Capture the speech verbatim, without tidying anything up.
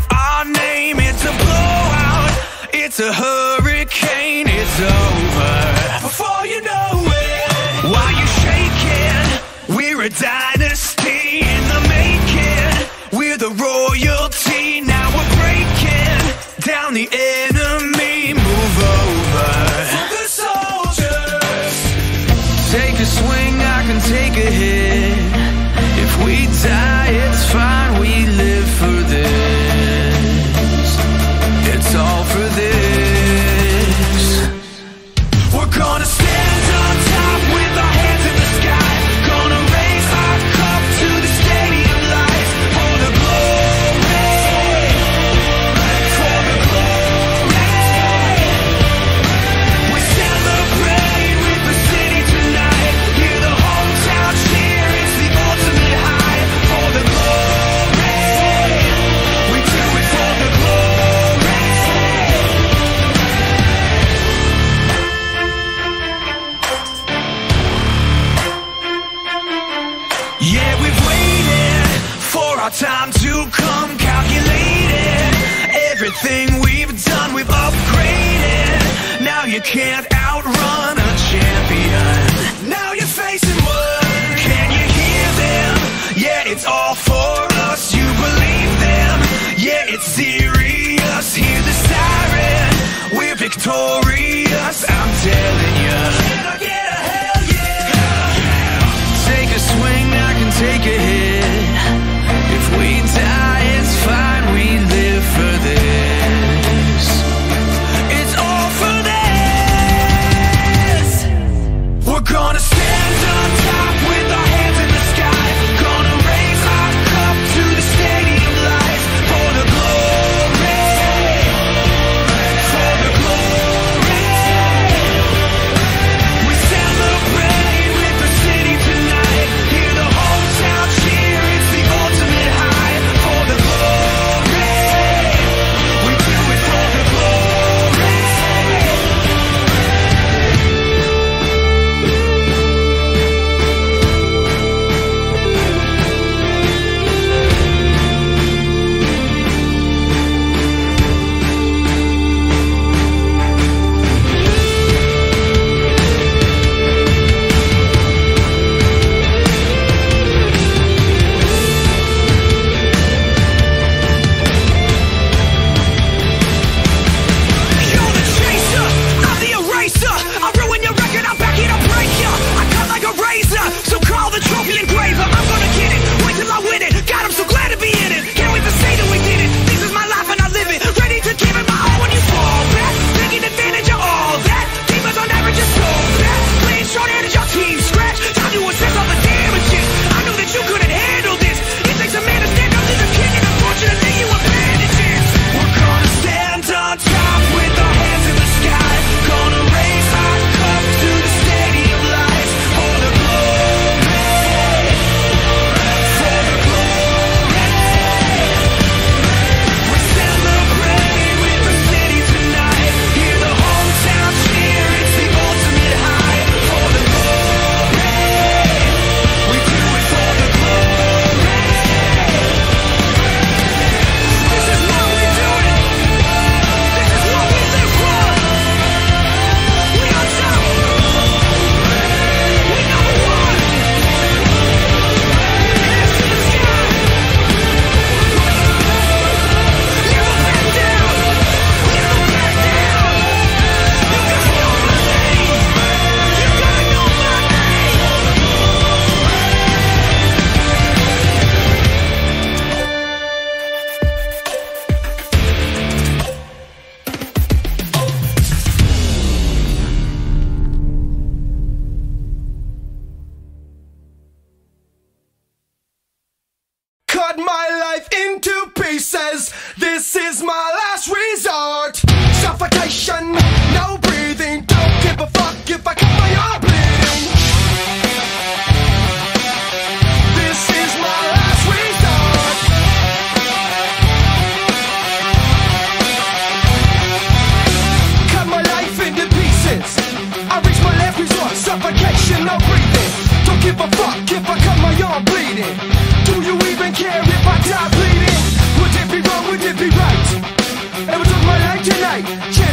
our name. It's a blowout, it's a hurricane, it's over before you know it. While you're shaking, we're a dynasty in the making. We're the royalty, now we're breaking down the enemy. Move over for the soldiers. Take a swing, I can take a hit. If we die, it's fine, we live for this. It's all for this. We're gonna stand on top with our hands in the sky. Gonna raise our cup to the stadium lights. For the glory, for the glory. We celebrate with the city tonight. Hear the hometown cheer, it's the ultimate high. For the glory, we do it for the glory. Yeah, we've waited for our time to come, calculated everything we've done, we've upgraded. Now you can't outrun a champion. Now you're facing one. Can you hear them? Yeah, it's all for us. You believe them? Yeah, it's serious. Hear the siren. We're victorious, I'm telling you. Can I get a hell yeah? Take a swing, I can take a hit. If we die, it's fine, we live for this. It's all for this. We're gonna stand on top with our hands in the sky. Gonna raise our cup to the stadium lights. For the glory, for the glory. We celebrate with the city tonight. Hear the hometown cheer, it's the ultimate high. For the glory, we do it for the glory. You're the chaser, I'm the eraser. I'll ruin your record, I'll back it, I'll break ya. I cut like a razor, so call the trophy engraver. I'm gonna get it, wait till I win it. God, I'm so glad to be in it. Can't wait to say that we did it. This is my life and I live it. Ready to give it my all when you fall back. Taking advantage of all that. Demons on average are so bad. Playing short-handed, your team scratch. Time to assess all the damages. I knew that you couldn't handle this. It takes a man to stand up to the king, and unfortunately you abandoned this. We're gonna stand on top with our hands in the sky. Gonna raise our cup to the stadium lights. For the glory, for the glory. We celebrate with the city tonight. Hear the hometown cheer, it's the ultimate high. For the glory, we do it for the glory. This is what we do it. This is what we live for. We on top. We number one. Hands to the sky. Never back down. Never back down. You gotta know my name. You gotta know my Cut my life into pieces. This is my last resort. Suffocation, no breathing. Don't give a fuck if I cut my arm bleeding. This is my last resort. Cut my life into pieces. I reach my last resort. Suffocation, no breathing. Don't give a fuck if I cut my arm bleeding. Do you even care if I die bleeding? Would it be wrong? Would it be right? Check, check.